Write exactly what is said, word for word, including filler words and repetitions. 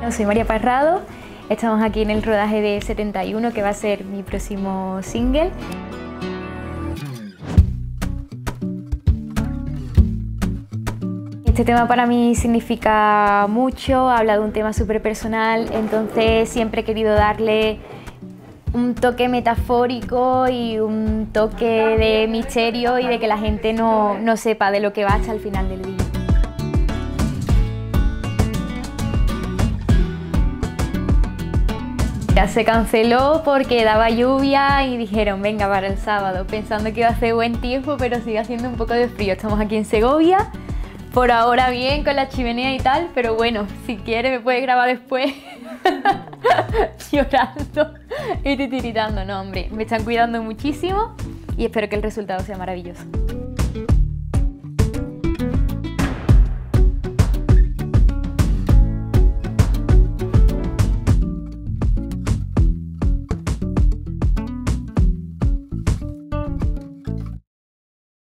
Bueno, soy María Parrado, estamos aquí en el rodaje de setenta y uno, que va a ser mi próximo single. Este tema para mí significa mucho, habla de un tema súper personal, entonces siempre he querido darle un toque metafórico y un toque de misterio y de que la gente no, no sepa de lo que va hasta el final del vídeo. Ya se canceló porque daba lluvia y dijeron venga para el sábado, pensando que iba a hacer buen tiempo, pero sigue haciendo un poco de frío. Estamos aquí en Segovia, por ahora bien con la chimenea y tal, pero bueno, si quiere me puede grabar después llorando y titiritando. No, hombre, me están cuidando muchísimo y espero que el resultado sea maravilloso.